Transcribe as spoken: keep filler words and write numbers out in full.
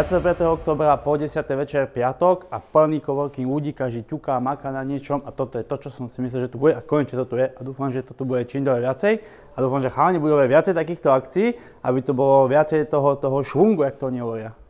dvadsiateho piateho októbra po desiatej večer piatok a plný coworking ľudí, každý ťuká, maká na niečom a toto je to, čo som si myslel, že tu bude a konečne to tu je a dúfam, že to tu bude čím ďalej viacej a dúfam, že chalani budú viacej takýchto akcií, aby to bolo viacej toho, toho švungu, jak to oni hovoria.